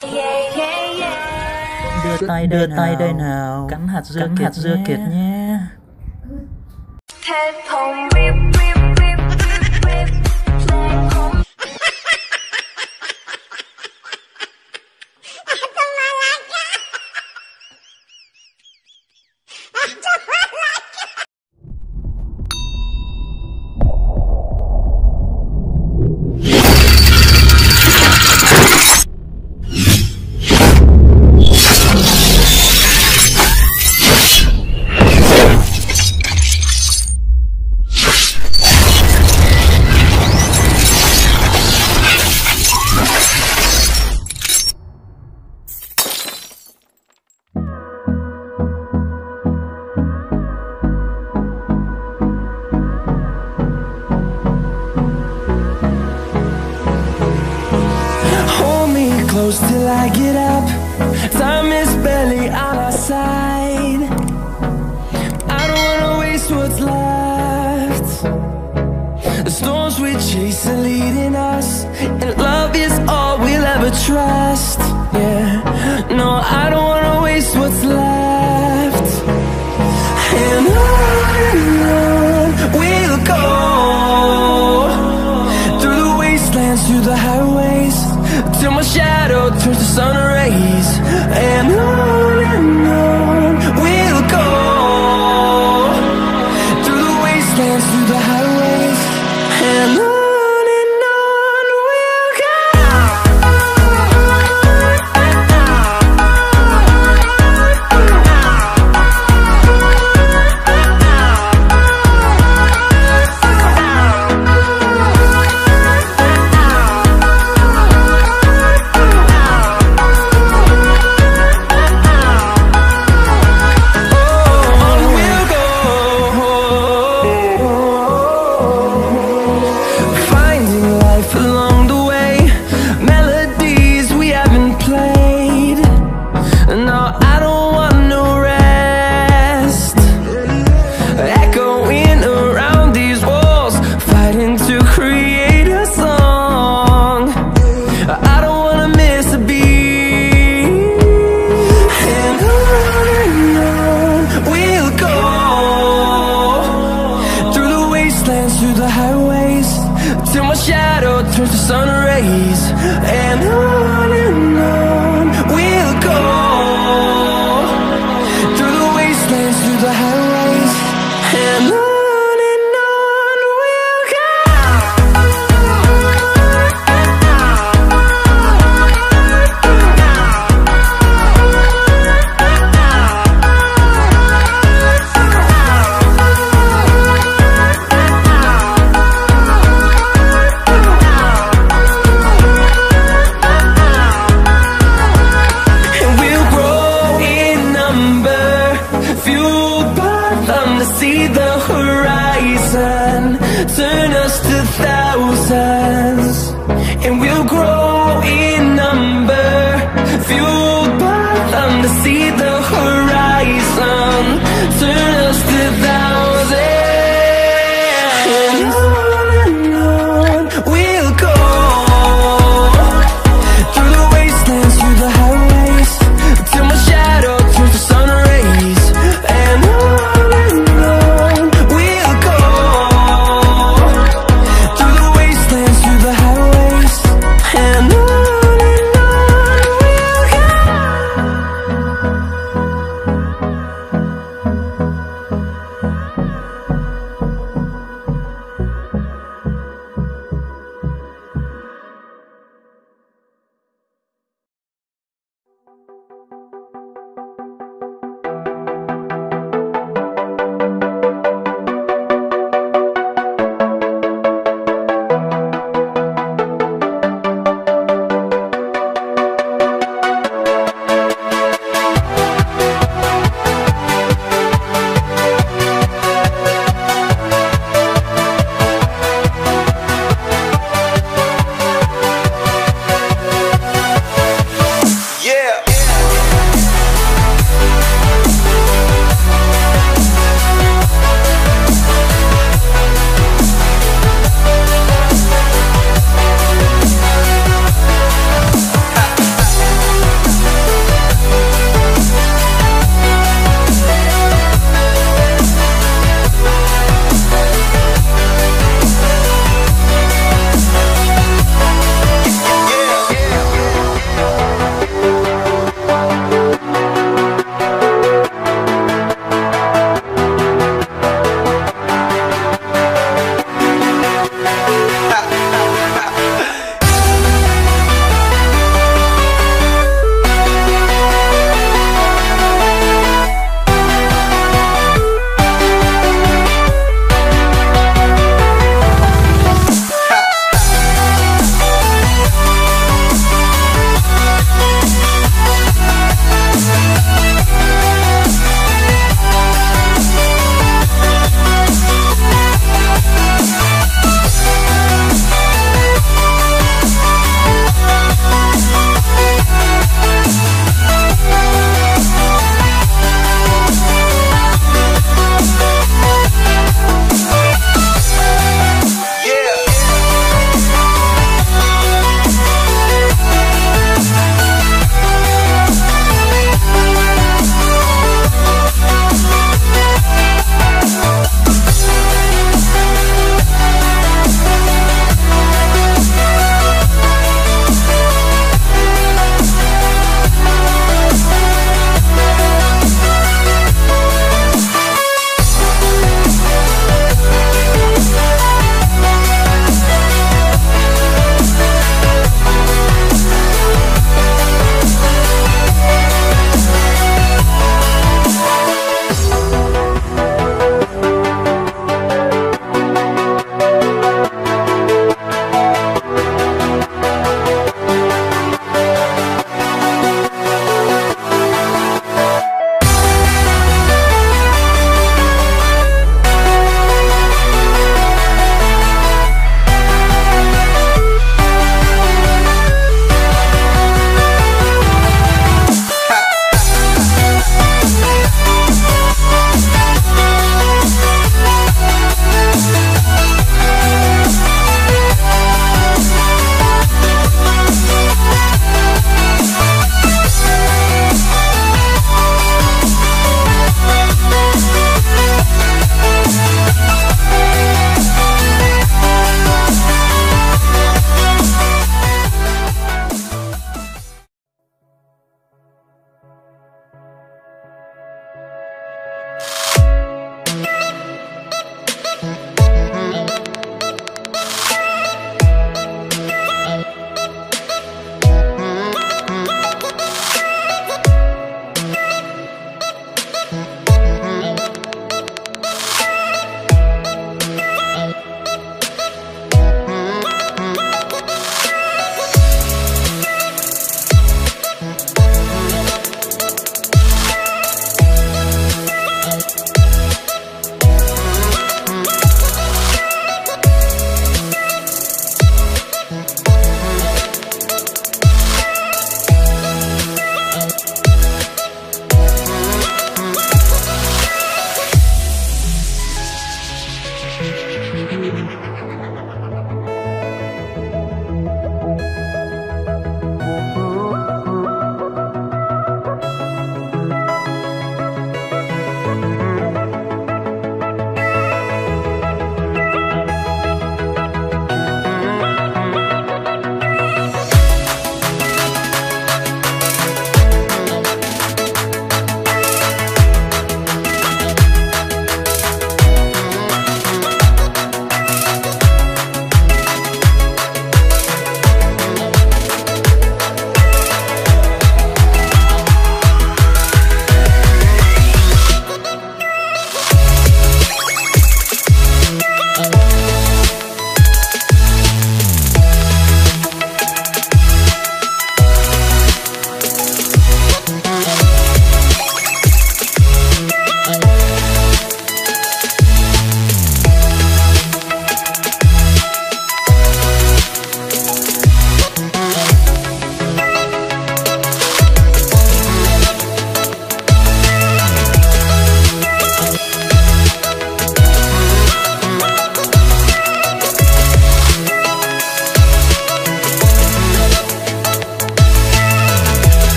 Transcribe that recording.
Đưa tay đây nào, cắn hạt dưa kiệt nhé. Close till I get up. Time is barely on our side. I don't wanna waste what's left. The storms we chase are leading us, and love is all we'll ever trust. Yeah, no, I don't wanna waste what's left. And on we'll go, through the wastelands, through the highways, till my shadow turns to sun rays. And on we'll go, through the wastelands, through the highways, and on we'll go. Through the highways, till my shadow turns to sun rays. And on we'll go, through the wastelands, through the highways, and on we'll go. See the horizon, turn us to thousands, and we'll grow in number, fueled